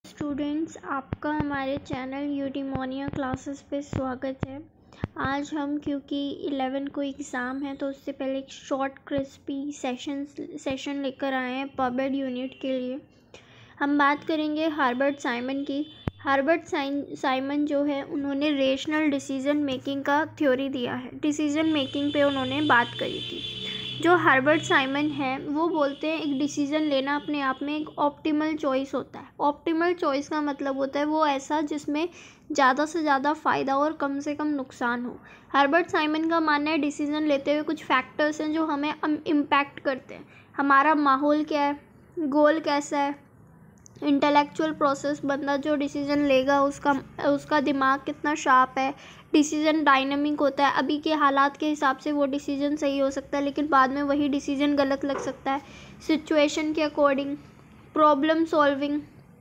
Students, आपका हमारे channel यूटिमोनिया classes पे स्वागत है। आज हम क्योंकि 11 को एग्ज़ाम है तो उससे पहले एक शॉर्ट क्रिस्पी सेशन लेकर आए हैं पबमेड यूनिट के लिए। हम बात करेंगे हर्बर्ट साइमन की। हर्बर्ट साइमन जो है उन्होंने रेशनल डिसीजन मेकिंग का थ्योरी दिया है। डिसीजन मेकिंग पे उन्होंने बात करी थी। जो हर्बर्ट साइमन है वो बोलते हैं एक डिसीज़न लेना अपने आप में एक ऑप्टिमल चॉइस होता है। ऑप्टिमल चॉइस का मतलब होता है वो ऐसा जिसमें ज़्यादा से ज़्यादा फ़ायदा और कम से कम नुकसान हो। हर्बर्ट साइमन का मानना है डिसीज़न लेते हुए कुछ फैक्टर्स हैं जो हमें इम्पैक्ट करते हैं। हमारा माहौल क्या है, गोल कैसा है, इंटेलेक्चुअल प्रोसेस, बंदा जो डिसीज़न लेगा उसका दिमाग कितना शार्प है, डिसीज़न डायनामिक होता है। अभी के हालात के हिसाब से वो डिसीज़न सही हो सकता है लेकिन बाद में वही डिसीज़न गलत लग सकता है। सिचुएशन के अकॉर्डिंग, प्रॉब्लम सॉल्विंग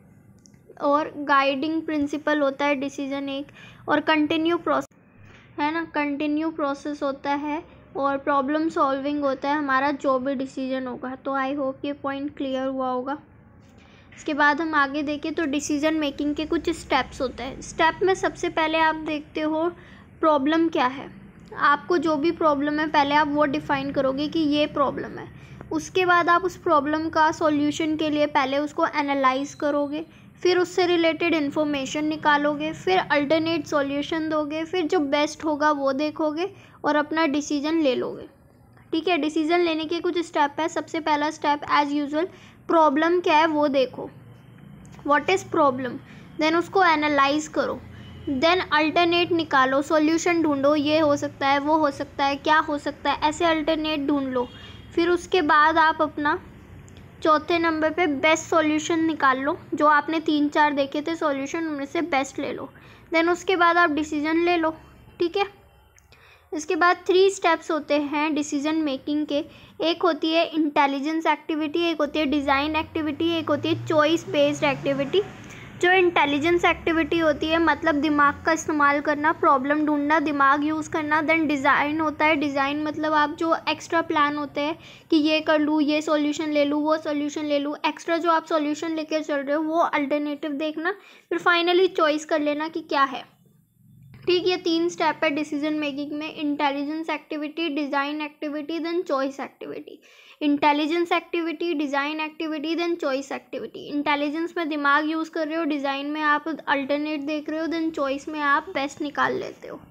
और गाइडिंग प्रिंसिपल होता है डिसीज़न एक, और कंटिन्यू प्रोसेस है ना, कंटिन्यू प्रोसेस होता है और प्रॉब्लम सॉल्विंग होता है हमारा जो भी डिसीज़न होगा। तो आई होप ये पॉइंट क्लियर हुआ होगा। इसके बाद हम आगे देखें तो डिसीजन मेकिंग के कुछ स्टेप्स होते हैं। स्टेप में सबसे पहले आप देखते हो प्रॉब्लम क्या है। आपको जो भी प्रॉब्लम है पहले आप वो डिफ़ाइन करोगे कि ये प्रॉब्लम है। उसके बाद आप उस प्रॉब्लम का सॉल्यूशन के लिए पहले उसको एनालाइज करोगे, फिर उससे रिलेटेड इन्फॉर्मेशन निकालोगे, फिर अल्टरनेट सॉल्यूशन दोगे, फिर जो बेस्ट होगा वो देखोगे और अपना डिसीजन ले लोगे। ठीक है, डिसीजन लेने के कुछ स्टेप है। सबसे पहला स्टेप एज यूजुअल प्रॉब्लम क्या है वो देखो, व्हाट इज़ प्रॉब्लम, देन उसको एनालाइज करो, देन अल्टरनेट निकालो, सॉल्यूशन ढूंढो, ये हो सकता है, वो हो सकता है, क्या हो सकता है, ऐसे अल्टरनेट ढूंढ लो। फिर उसके बाद आप अपना चौथे नंबर पे बेस्ट सॉल्यूशन निकाल लो। जो आपने 3-4 देखे थे सॉल्यूशन उनमें से बेस्ट ले लो, देन उसके बाद आप डिसीजन ले लो। ठीक है, इसके बाद 3 स्टेप्स होते हैं डिसीजन मेकिंग के। एक होती है इंटेलिजेंस एक्टिविटी, एक होती है डिज़ाइन एक्टिविटी, एक होती है चॉइस बेस्ड एक्टिविटी। जो इंटेलिजेंस एक्टिविटी होती है मतलब दिमाग का इस्तेमाल करना, प्रॉब्लम ढूंढना, दिमाग यूज़ करना। देन डिज़ाइन होता है, डिज़ाइन मतलब आप जो एक्स्ट्रा प्लान होते हैं कि ये कर लूँ, ये सॉल्यूशन ले लूँ, वो सॉल्यूशन ले लूँ, एक्स्ट्रा जो आप सॉल्यूशन लेकर चल रहे हो वो अल्टरनेटिव देखना, फिर फाइनली चॉइस कर लेना कि क्या है। ठीक, ये 3 स्टेप है डिसीजन मेकिंग में, intelligence activity, design activity, then choice activity. Intelligence activity, design activity, then choice activity. Intelligence में दिमाग यूज़ कर रहे हो, डिज़ाइन में आप अल्टरनेट देख रहे हो, देन चॉइस में आप बेस्ट निकाल लेते हो।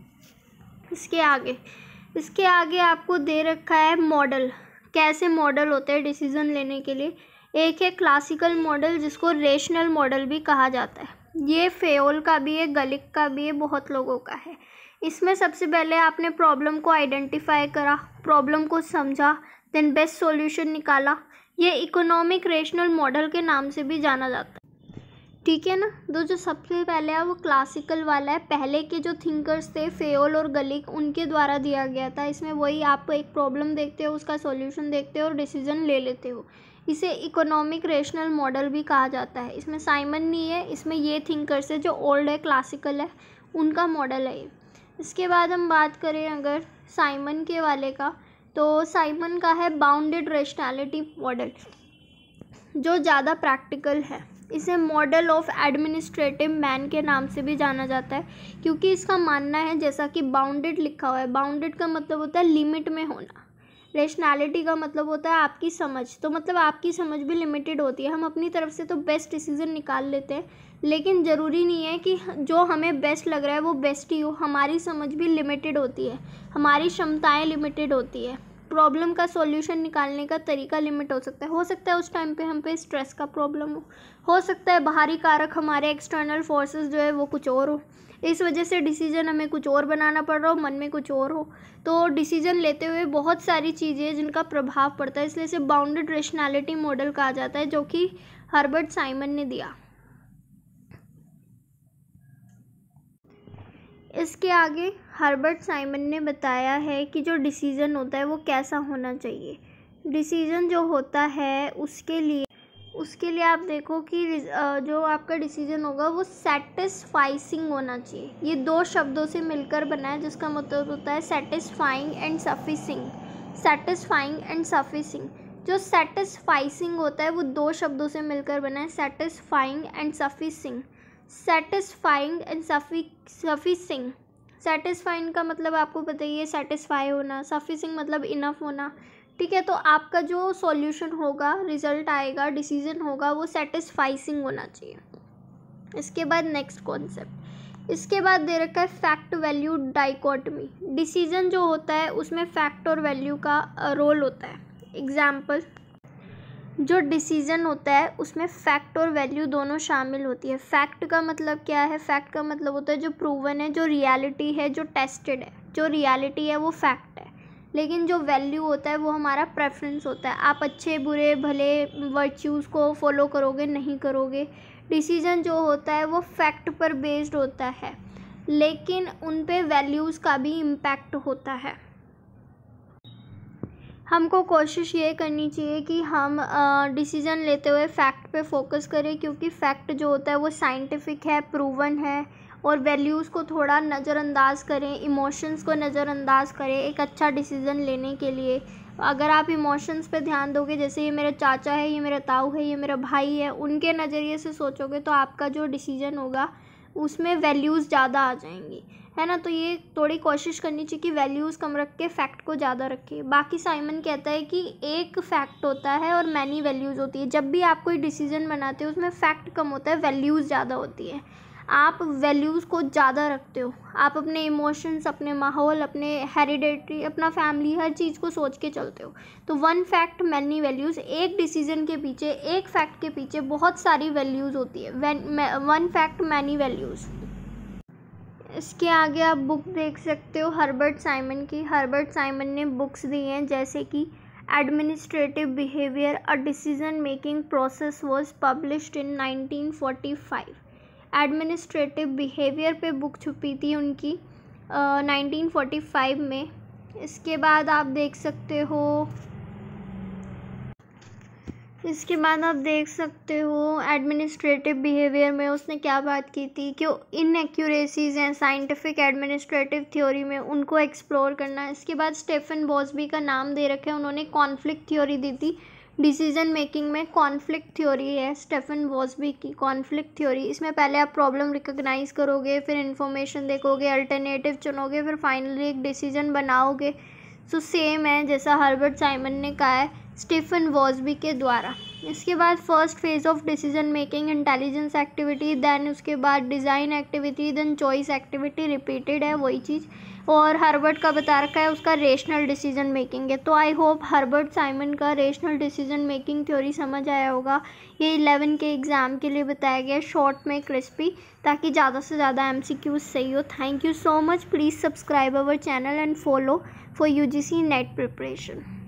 इसके आगे आपको दे रखा है मॉडल। कैसे मॉडल होते हैं डिसीजन लेने के लिए। एक है क्लासिकल मॉडल जिसको रेशनल मॉडल भी कहा जाता है। ये फेयोल का भी है, गलिक का भी है, बहुत लोगों का है। इसमें सबसे पहले आपने प्रॉब्लम को आइडेंटिफाई करा, प्रॉब्लम को समझा, देन बेस्ट सॉल्यूशन निकाला। ये इकोनॉमिक रेशनल मॉडल के नाम से भी जाना जाता है। ठीक है ना। तो जो सबसे पहले है वो क्लासिकल वाला है। पहले के जो थिंकर्स थे फेयोल और गलिक, उनके द्वारा दिया गया था। इसमें वही आप एक प्रॉब्लम देखते हो, उसका सॉल्यूशन देखते हो और डिसीजन ले लेते हो। इसे इकोनॉमिक रेशनल मॉडल भी कहा जाता है। इसमें साइमन नहीं है, इसमें ये थिंकर्स है जो ओल्ड है, क्लासिकल है, उनका मॉडल है ये। इसके बाद हम बात करें अगर साइमन के वाले का, तो साइमन का है बाउंडेड रेशनैलिटी मॉडल, जो ज़्यादा प्रैक्टिकल है। इसे मॉडल ऑफ एडमिनिस्ट्रेटिव मैन के नाम से भी जाना जाता है क्योंकि इसका मानना है, जैसा कि बाउंडेड लिखा हुआ है, बाउंडेड का मतलब होता है लिमिट में होना, रेशनैलिटी का मतलब होता है आपकी समझ। तो मतलब आपकी समझ भी लिमिटेड होती है। हम अपनी तरफ से तो बेस्ट डिसीजन निकाल लेते हैं लेकिन ज़रूरी नहीं है कि जो हमें बेस्ट लग रहा है वो बेस्ट ही हो। हमारी समझ भी लिमिटेड होती है, हमारी क्षमताएं लिमिटेड होती है, प्रॉब्लम का सॉल्यूशन निकालने का तरीका लिमिट हो सकता है उस टाइम पे हम पे स्ट्रेस का प्रॉब्लम हो सकता है बाहरी कारक, हमारे एक्सटर्नल फोर्सेस जो है वो कुछ और हो। इस वजह से डिसीजन हमें कुछ और बनाना पड़ रहा हो, मन में कुछ और हो। तो डिसीजन लेते हुए बहुत सारी चीज़ें जिनका प्रभाव पड़ता है, इसलिए इसे बाउंडेड रेशनैलिटी मॉडल कहा जाता है, जो कि हर्बर्ट साइमन ने दिया। इसके आगे हर्बर्ट साइमन ने बताया है कि जो डिसीजन होता है वो कैसा होना चाहिए। डिसीजन जो होता है उसके लिए आप देखो कि जो आपका डिसीजन होगा वो सेटिस्फाइंग होना चाहिए। ये 2 शब्दों से मिलकर बना है जिसका मतलब होता है satisfying and sufficient. Satisfying and sufficient जो सेटिस्फाइसिंग होता है वो दो शब्दों से मिलकर बना है, satisfying and sufficing. Satisfying and sufficing. Satisfying का मतलब आपको पता ही है, सेटिस्फाई होना। सफिसिंग मतलब इनफ होना। ठीक है, तो आपका जो सॉल्यूशन होगा, रिजल्ट आएगा, डिसीजन होगा, वो सेटिस्फाइसिंग होना चाहिए। इसके बाद नेक्स्ट कॉन्सेप्ट, इसके बाद दे रखा है फैक्ट वैल्यू डाइकोटमी। डिसीजन जो होता है उसमें फैक्ट और वैल्यू का रोल होता है। एग्जाम्पल, जो डिसीजन होता है उसमें फैक्ट और वैल्यू दोनों शामिल होती है। फैक्ट का मतलब क्या है? फैक्ट का मतलब होता है जो प्रूवन है, जो रियलिटी है, जो टेस्टेड है। जो रियलिटी है वो फैक्ट है, लेकिन जो वैल्यू होता है वो हमारा प्रेफरेंस होता है। आप अच्छे बुरे भले वर्च्यूज़ को फॉलो करोगे नहीं करोगे। डिसीजन जो होता है वो फैक्ट पर बेस्ड होता है, लेकिन उन पे वैल्यूज़ का भी इम्पैक्ट होता है। हमको कोशिश ये करनी चाहिए कि हम डिसीज़न लेते हुए फैक्ट पे फोकस करें, क्योंकि फैक्ट जो होता है वो साइंटिफिक है, प्रूवन है। और वैल्यूज़ को थोड़ा नज़रअंदाज करें, इमोशंस को नज़रअंदाज करें एक अच्छा डिसीज़न लेने के लिए। अगर आप इमोशंस पे ध्यान दोगे, जैसे ये मेरा चाचा है, ये मेरा ताऊ है, ये मेरा भाई है, उनके नज़रिए से सोचोगे तो आपका जो डिसीज़न होगा उसमें वैल्यूज़ ज़्यादा आ जाएंगी, है ना। तो ये थोड़ी कोशिश करनी चाहिए कि वैल्यूज़ कम रख के फैक्ट को ज़्यादा रखें। बाकी साइमन कहता है कि एक फैक्ट होता है और मैनी वैल्यूज़ होती है। जब भी आप कोई डिसीज़न बनाते हो उसमें फ़ैक्ट कम होता है, वैल्यूज़ ज़्यादा होती है। आप वैल्यूज़ को ज़्यादा रखते हो, आप अपने इमोशंस, अपने माहौल, अपने हेरिडेटरी, अपना फैमिली, हर चीज़ को सोच के चलते हो। तो वन फैक्ट मैनी वैल्यूज़, एक डिसीज़न के पीछे, एक फैक्ट के पीछे बहुत सारी वैल्यूज़ होती है। One fact many values. इसके आगे आप बुक देख सकते हो हर्बर्ट साइमन की। हर्बर्ट साइमन ने बुक्स दी हैं, जैसे कि administrative behaviour a decision making process was published in 1945। Administrative behaviour पे बुक छुपी थी उनकी 1945 में। इसके बाद आप देख सकते हो एडमिनिस्ट्रेटिव बिहेवियर में उसने क्या बात की थी कि इनएक्यूरेसीज हैं साइंटिफिक एडमिनिस्ट्रेटिव थ्योरी में, उनको एक्सप्लोर करना है। इसके बाद स्टीफन बॉसबी का नाम दे रखे हैं, उन्होंने कॉन्फ्लिक्ट थ्योरी दी थी डिसीजन मेकिंग में। कॉन्फ्लिक्ट थ्योरी है स्टीफन बॉसबी की कॉन्फ्लिक्ट थ्योरी। इसमें पहले आप प्रॉब्लम रिकॉग्नाइज करोगे, फिर इन्फॉर्मेशन देखोगे, अल्टरनेटिव चुनोगे, फिर फाइनली एक डिसीजन बनाओगे। सो सेम है जैसा हर्बर्ट साइमन ने कहा है स्टीफन बॉसबी के द्वारा। इसके बाद first phase of decision making intelligence activity, then उसके बाद design activity, then choice activity, repeated है वही चीज़। और हर्बर्ट का बता रखा है उसका रेशनल डिसीजन मेकिंग है। तो आई होप हर्बर्ट साइमन का रेशनल डिसीजन मेकिंग थ्योरी समझ आया होगा। ये 11 के एग्ज़ाम के लिए बताया गया शॉर्ट में क्रिस्पी, ताकि ज़्यादा से ज़्यादा MCQs सही हो। Thank you so much. Please subscribe our channel and follow for UGC NET preparation.